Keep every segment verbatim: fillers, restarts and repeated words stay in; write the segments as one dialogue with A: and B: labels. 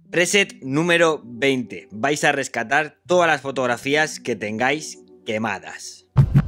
A: Preset número veinte. Vais a rescatar todas las fotografías que tengáis quemadas.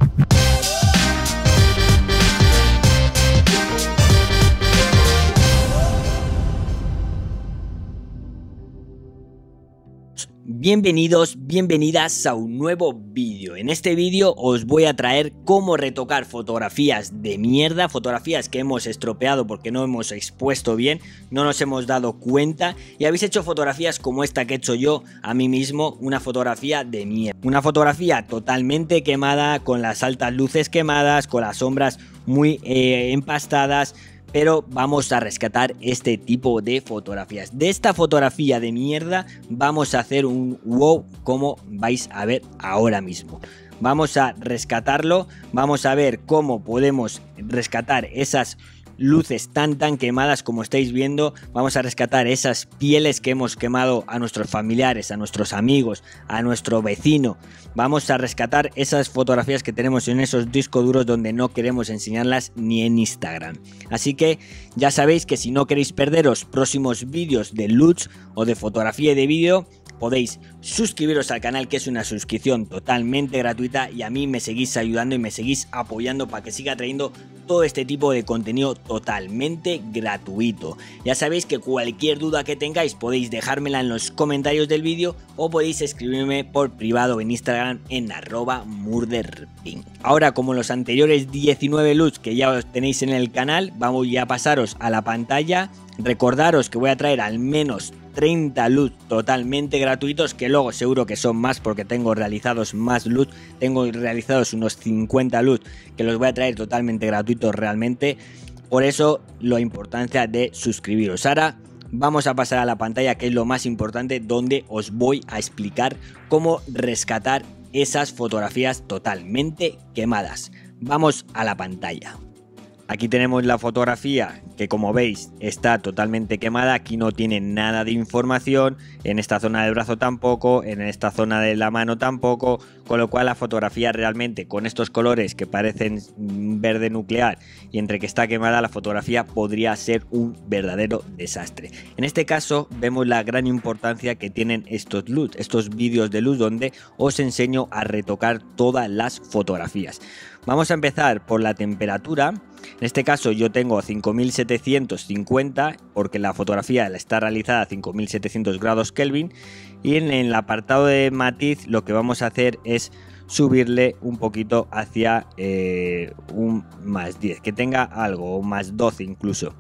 A: Bienvenidos, bienvenidas a un nuevo vídeo. En este vídeo os voy a traer cómo retocar fotografías de mierda, fotografías que hemos estropeado porque no hemos expuesto bien, no nos hemos dado cuenta y habéis hecho fotografías como esta que he hecho yo a mí mismo, una fotografía de mierda. Una fotografía totalmente quemada, con las altas luces quemadas, con las sombras muy eh, empastadas. Pero vamos a rescatar este tipo de fotografías. De esta fotografía de mierda vamos a hacer un wow, como vais a ver ahora mismo. Vamos a rescatarlo, vamos a ver cómo podemos rescatar esas luces tan tan quemadas como estáis viendo. Vamos a rescatar esas pieles que hemos quemado a nuestros familiares, a nuestros amigos, a nuestro vecino. Vamos a rescatar esas fotografías que tenemos en esos discos duros donde no queremos enseñarlas ni en Instagram. Así que ya sabéis que si no queréis perderos próximos vídeos de LUTs o de fotografía y de vídeo, podéis suscribiros al canal, que es una suscripción totalmente gratuita, y a mí me seguís ayudando y me seguís apoyando para que siga trayendo todo este tipo de contenido totalmente gratuito. Ya sabéis que cualquier duda que tengáis podéis dejármela en los comentarios del vídeo o podéis escribirme por privado en Instagram en arroba murderpink. Ahora, como los anteriores diecinueve LUTs que ya os tenéis en el canal, vamos ya a pasaros a la pantalla. Recordaros que voy a traer al menos treinta LUTs totalmente gratuitos, que luego seguro que son más porque tengo realizados más LUTs, tengo realizados unos cincuenta LUTs que los voy a traer totalmente gratuitos realmente. Por eso la importancia de suscribiros. Ahora vamos a pasar a la pantalla, que es lo más importante, donde os voy a explicar cómo rescatar esas fotografías totalmente quemadas. Vamos a la pantalla. Aquí tenemos la fotografía que, como veis, está totalmente quemada. Aquí no tiene nada de información, en esta zona del brazo tampoco, en esta zona de la mano tampoco, con lo cual la fotografía realmente, con estos colores que parecen verde nuclear y entre que está quemada, la fotografía podría ser un verdadero desastre. En este caso vemos la gran importancia que tienen estos LUTs, estos vídeos de luz donde os enseño a retocar todas las fotografías. Vamos a empezar por la temperatura. En este caso yo tengo cinco mil setecientos cincuenta porque la fotografía está realizada a cinco mil setecientos grados Kelvin, y en el apartado de matiz lo que vamos a hacer es subirle un poquito hacia eh, un más diez, que tenga algo, o más doce incluso.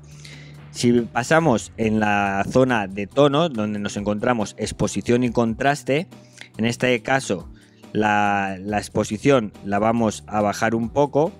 A: Si pasamos en la zona de tono, donde nos encontramos exposición y contraste, en este caso la, la exposición la vamos a bajar un poco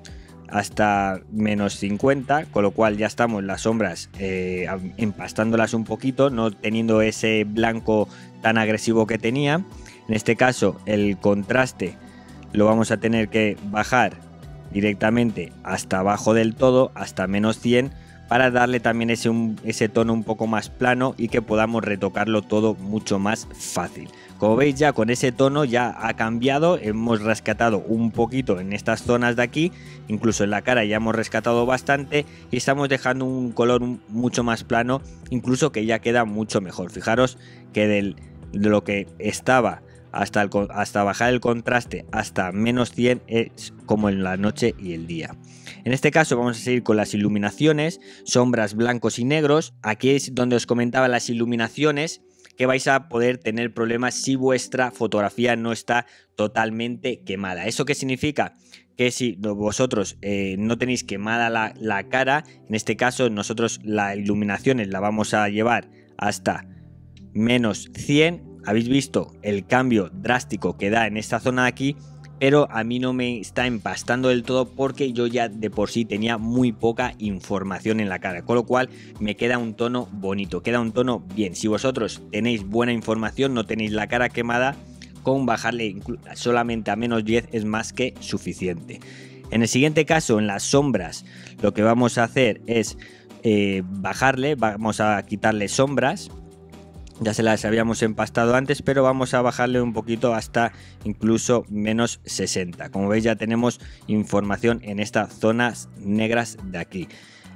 A: hasta menos cincuenta, con lo cual ya estamos las sombras eh, empastándolas un poquito, no teniendo ese blanco tan agresivo que tenía. En este caso el contraste lo vamos a tener que bajar directamente hasta abajo del todo, hasta menos cien, para darle también ese, un, ese tono un poco más plano y que podamos retocarlo todo mucho más fácil. Como veis, ya con ese tono ya ha cambiado, hemos rescatado un poquito en estas zonas de aquí, incluso en la cara ya hemos rescatado bastante y estamos dejando un color mucho más plano, incluso que ya queda mucho mejor. Fijaros que del, de lo que estaba hasta, el, hasta bajar el contraste hasta menos cien es como en la noche y el día. En este caso vamos a seguir con las iluminaciones, sombras blancos y negros. Aquí es donde os comentaba las iluminaciones, que vais a poder tener problemas si vuestra fotografía no está totalmente quemada. ¿Eso qué significa? Que si vosotros eh, no tenéis quemada la, la cara, en este caso nosotros las iluminaciones la vamos a llevar hasta menos cien. Habéis visto el cambio drástico que da en esta zona de aquí, pero a mí no me está empastando del todo porque yo ya de por sí tenía muy poca información en la cara, con lo cual me queda un tono bonito, queda un tono bien. Si vosotros tenéis buena información, no tenéis la cara quemada, con bajarle solamente a menos diez es más que suficiente. En el siguiente caso, en las sombras, lo que vamos a hacer es eh, bajarle, vamos a quitarle sombras. Ya se las habíamos empastado antes, pero vamos a bajarle un poquito hasta incluso menos sesenta. Como veis, ya tenemos información en estas zonas negras de aquí.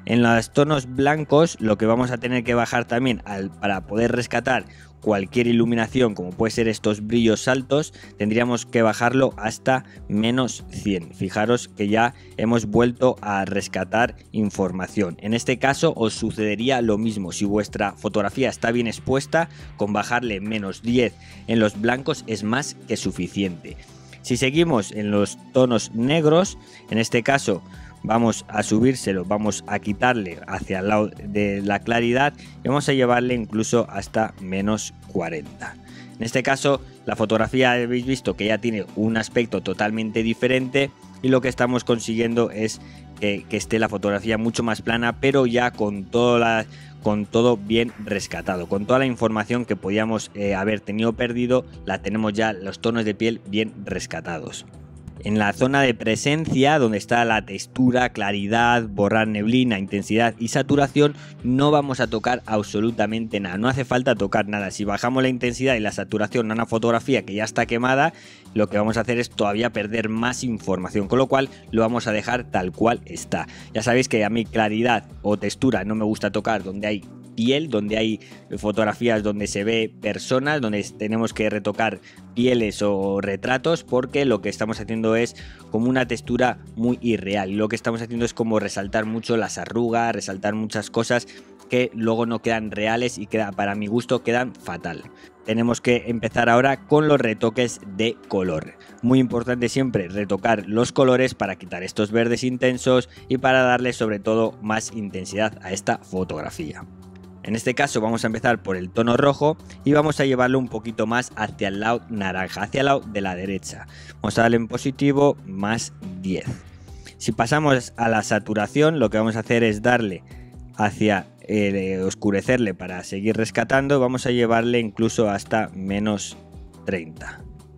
A: En los tonos blancos lo que vamos a tener que bajar también al, para poder rescatar cualquier iluminación, como puede ser estos brillos altos, tendríamos que bajarlo hasta menos cien. Fijaros que ya hemos vuelto a rescatar información. En este caso os sucedería lo mismo. Si vuestra fotografía está bien expuesta, con bajarle menos diez en los blancos es más que suficiente. Si seguimos en los tonos negros, en este caso vamos a subírselo, vamos a quitarle hacia el lado de la claridad y vamos a llevarle incluso hasta menos cuarenta. En este caso la fotografía habéis visto que ya tiene un aspecto totalmente diferente y lo que estamos consiguiendo es que, que esté la fotografía mucho más plana, pero ya con, toda la, con todo bien rescatado, con toda la información que podíamos eh, haber tenido perdido, la tenemos ya los tonos de piel bien rescatados. En la zona de presencia, donde está la textura, claridad, borrar neblina, intensidad y saturación, no vamos a tocar absolutamente nada. No hace falta tocar nada. Si bajamos la intensidad y la saturación a una fotografía que ya está quemada, lo que vamos a hacer es todavía perder más información, con lo cual lo vamos a dejar tal cual está. Ya sabéis que a mí claridad o textura no me gusta tocar donde hay piel, donde hay fotografías donde se ve personas, donde tenemos que retocar pieles o retratos, porque lo que estamos haciendo es como una textura muy irreal y lo que estamos haciendo es como resaltar mucho las arrugas, resaltar muchas cosas que luego no quedan reales y queda, para mi gusto quedan fatal. Tenemos que empezar ahora con los retoques de color. Muy importante siempre retocar los colores para quitar estos verdes intensos y para darle sobre todo más intensidad a esta fotografía. En este caso vamos a empezar por el tono rojo y vamos a llevarlo un poquito más hacia el lado naranja, hacia el lado de la derecha. Vamos a darle en positivo más diez. Si pasamos a la saturación, lo que vamos a hacer es darle hacia eh, oscurecerle para seguir rescatando. Vamos a llevarle incluso hasta menos treinta.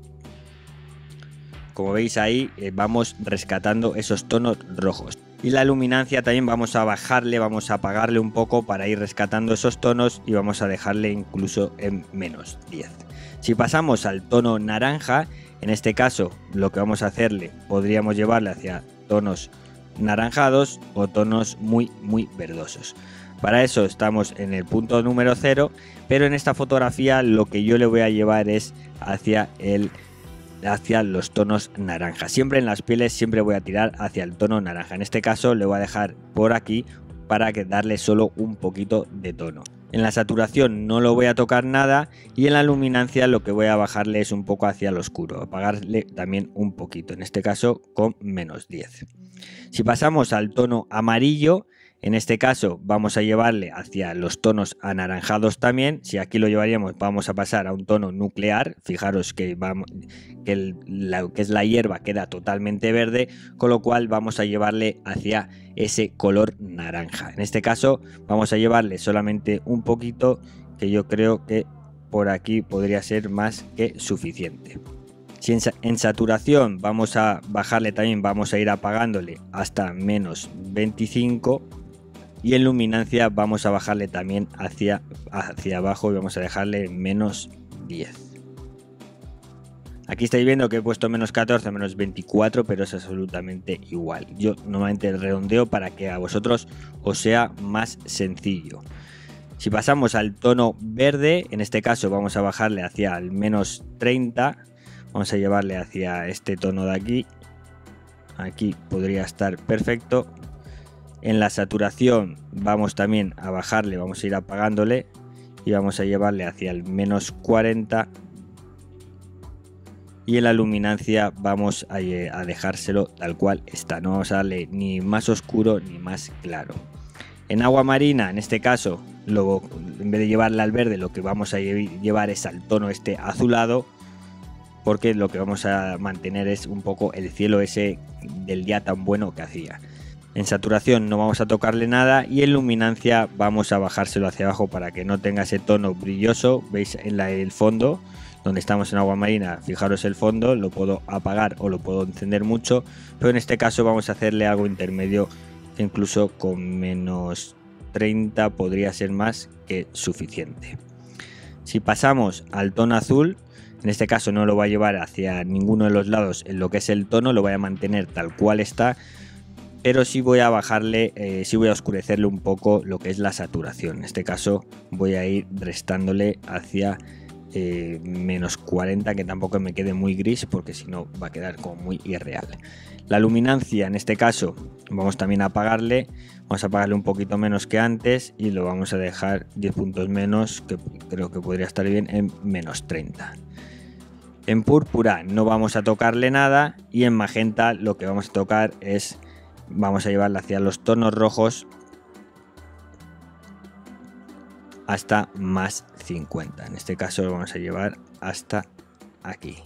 A: Como veis ahí eh, vamos rescatando esos tonos rojos. Y la luminancia también vamos a bajarle, vamos a apagarle un poco para ir rescatando esos tonos y vamos a dejarle incluso en menos diez. Si pasamos al tono naranja, en este caso lo que vamos a hacerle, podríamos llevarle hacia tonos naranjados o tonos muy muy verdosos. Para eso estamos en el punto número cero, pero en esta fotografía lo que yo le voy a llevar es hacia el hacia los tonos naranja. Siempre en las pieles siempre voy a tirar hacia el tono naranja. En este caso le voy a dejar por aquí para que darle solo un poquito de tono. En la saturación no lo voy a tocar nada y en la luminancia lo que voy a bajarle es un poco hacia el oscuro, apagarle también un poquito, en este caso con menos diez. Si pasamos al tono amarillo, en este caso vamos a llevarle hacia los tonos anaranjados también. Si aquí lo llevaríamos, vamos a pasar a un tono nuclear. Fijaros que, vamos, que el, lo que es la hierba queda totalmente verde, con lo cual vamos a llevarle hacia ese color naranja. En este caso vamos a llevarle solamente un poquito, que yo creo que por aquí podría ser más que suficiente. Si en, en saturación vamos a bajarle también, vamos a ir apagándole hasta menos veinticinco. Y en luminancia vamos a bajarle también hacia, hacia abajo y vamos a dejarle menos diez. Aquí estáis viendo que he puesto menos catorce, menos veinticuatro, pero es absolutamente igual. Yo normalmente redondeo para que a vosotros os sea más sencillo. Si pasamos al tono verde, en este caso vamos a bajarle hacia el menos treinta. Vamos a llevarle hacia este tono de aquí. Aquí podría estar perfecto. En la saturación vamos también a bajarle, vamos a ir apagándole y vamos a llevarle hacia el menos cuarenta. Y en la luminancia vamos a, a dejárselo tal cual está, no vamos a darle ni más oscuro ni más claro. En agua marina, en este caso, luego, en vez de llevarle al verde, lo que vamos a llevar es al tono este azulado, porque lo que vamos a mantener es un poco el cielo ese del día tan bueno que hacía. En saturación no vamos a tocarle nada y en luminancia vamos a bajárselo hacia abajo para que no tenga ese tono brilloso. Veis en la, el fondo, donde estamos en agua marina, fijaros el fondo, lo puedo apagar o lo puedo encender mucho, pero en este caso vamos a hacerle algo intermedio que incluso con menos treinta podría ser más que suficiente. Si pasamos al tono azul, en este caso no lo voy a llevar hacia ninguno de los lados en lo que es el tono, lo voy a mantener tal cual está. pero sí voy a bajarle, eh, sí voy a oscurecerle un poco lo que es la saturación. En este caso voy a ir restándole hacia eh, menos cuarenta, que tampoco me quede muy gris porque si no va a quedar como muy irreal. La luminancia, en este caso vamos también a apagarle, vamos a apagarle un poquito menos que antes y lo vamos a dejar diez puntos menos, que creo que podría estar bien, en menos treinta. En púrpura no vamos a tocarle nada y en magenta lo que vamos a tocar es, vamos a llevarla hacia los tonos rojos hasta más cincuenta. En este caso lo vamos a llevar hasta aquí.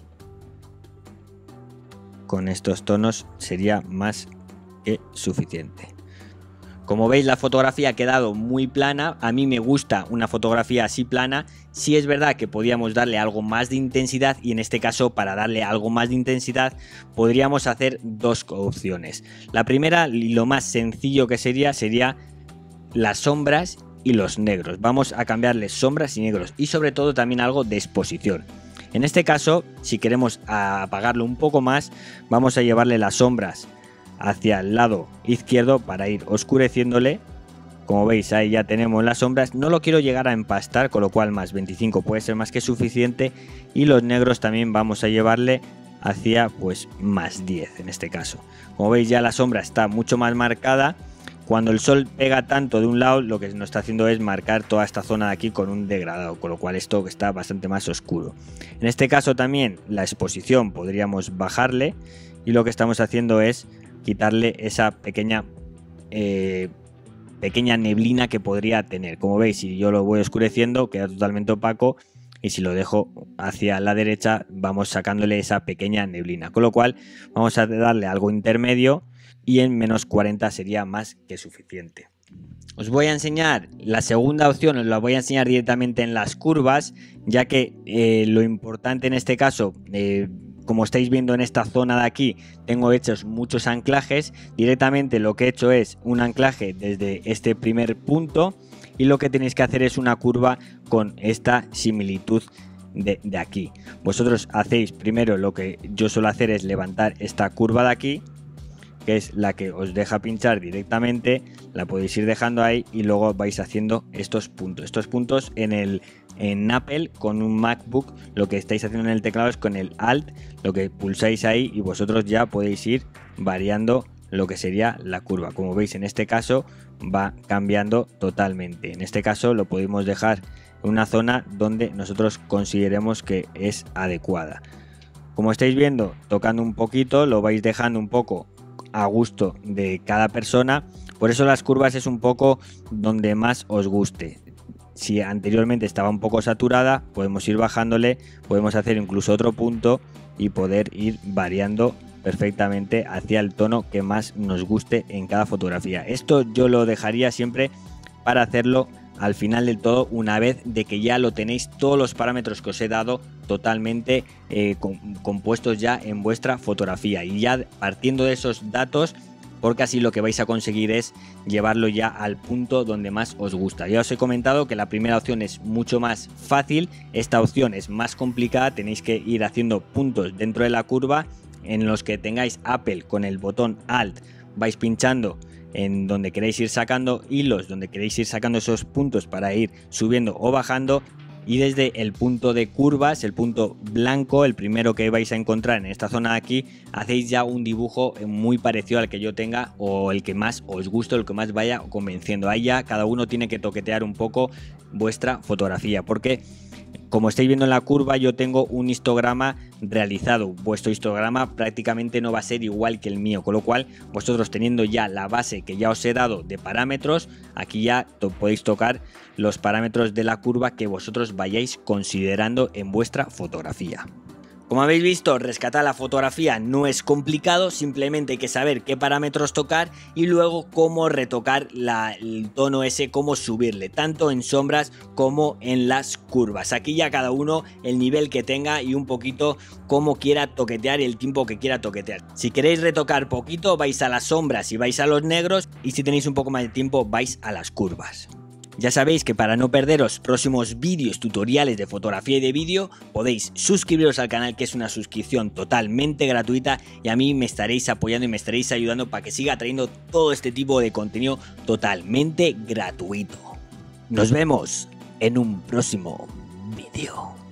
A: Con estos tonos sería más que suficiente. Como veis, la fotografía ha quedado muy plana. A mí me gusta una fotografía así plana. Sí es verdad que podríamos darle algo más de intensidad y en este caso, para darle algo más de intensidad, podríamos hacer dos opciones. La primera, y lo más sencillo que sería, sería las sombras y los negros. Vamos a cambiarles sombras y negros y sobre todo también algo de exposición. En este caso, si queremos apagarlo un poco más, vamos a llevarle las sombras hacia el lado izquierdo para ir oscureciéndole. Como veis, ahí ya tenemos las sombras. No lo quiero llegar a empastar, con lo cual más veinticinco puede ser más que suficiente. Y los negros también vamos a llevarle hacia pues más diez en este caso. Como veis, ya la sombra está mucho más marcada. Cuando el sol pega tanto de un lado, lo que nos está haciendo es marcar toda esta zona de aquí con un degradado, con lo cual esto está bastante más oscuro. En este caso también la exposición podríamos bajarle y lo que estamos haciendo es quitarle esa pequeña eh, pequeña neblina que podría tener. Como veis, si yo lo voy oscureciendo queda totalmente opaco y si lo dejo hacia la derecha vamos sacándole esa pequeña neblina, con lo cual vamos a darle algo intermedio y en menos cuarenta sería más que suficiente. Os voy a enseñar la segunda opción, os la voy a enseñar directamente en las curvas, ya que eh, lo importante en este caso, eh, como estáis viendo en esta zona de aquí, tengo hechos muchos anclajes. Directamente lo que he hecho es un anclaje desde este primer punto y lo que tenéis que hacer es una curva con esta similitud de, de aquí. Vosotros hacéis primero, lo que yo suelo hacer es levantar esta curva de aquí, que es la que os deja pinchar directamente, la podéis ir dejando ahí y luego vais haciendo estos puntos. Estos puntos en el en Apple con un MacBook, lo que estáis haciendo en el teclado es con el Alt, lo que pulsáis ahí y vosotros ya podéis ir variando lo que sería la curva. Como veis, en este caso va cambiando totalmente. En este caso lo podemos dejar en una zona donde nosotros consideremos que es adecuada. Como estáis viendo, tocando un poquito, lo vais dejando un poco a gusto de cada persona. Por eso las curvas es un poco donde más os guste. Si anteriormente estaba un poco saturada, podemos ir bajándole, podemos hacer incluso otro punto y poder ir variando perfectamente hacia el tono que más nos guste en cada fotografía. Esto yo lo dejaría siempre para hacerlo al final del todo, una vez de que ya lo tenéis todos los parámetros que os he dado totalmente eh, compuestos ya en vuestra fotografía, y ya partiendo de esos datos, porque así lo que vais a conseguir es llevarlo ya al punto donde más os gusta. Ya os he comentado que la primera opción es mucho más fácil, esta opción es más complicada, tenéis que ir haciendo puntos dentro de la curva en los que tengáis Apple con el botón Alt, vais pinchando en donde queréis ir sacando hilos, donde queréis ir sacando esos puntos para ir subiendo o bajando, y desde el punto de curvas, el punto blanco, el primero que vais a encontrar en esta zona de aquí, hacéis ya un dibujo muy parecido al que yo tenga o el que más os guste, el que más vaya convenciendo. Ahí ya cada uno tiene que toquetear un poco vuestra fotografía, porque como estáis viendo en la curva, yo tengo un histograma realizado. Vuestro histograma prácticamente no va a ser igual que el mío, con lo cual vosotros, teniendo ya la base que ya os he dado de parámetros, aquí ya to- podéis tocar los parámetros de la curva que vosotros vayáis considerando en vuestra fotografía. Como habéis visto, rescatar la fotografía no es complicado, simplemente hay que saber qué parámetros tocar y luego cómo retocar la, el tono ese, cómo subirle, tanto en sombras como en las curvas. Aquí ya cada uno el nivel que tenga y un poquito cómo quiera toquetear y el tiempo que quiera toquetear. Si queréis retocar poquito, vais a las sombras y vais a los negros, y si tenéis un poco más de tiempo, vais a las curvas. Ya sabéis que para no perderos próximos vídeos, tutoriales de fotografía y de vídeo, podéis suscribiros al canal, que es una suscripción totalmente gratuita, y a mí me estaréis apoyando y me estaréis ayudando para que siga trayendo todo este tipo de contenido totalmente gratuito. Nos vemos en un próximo vídeo.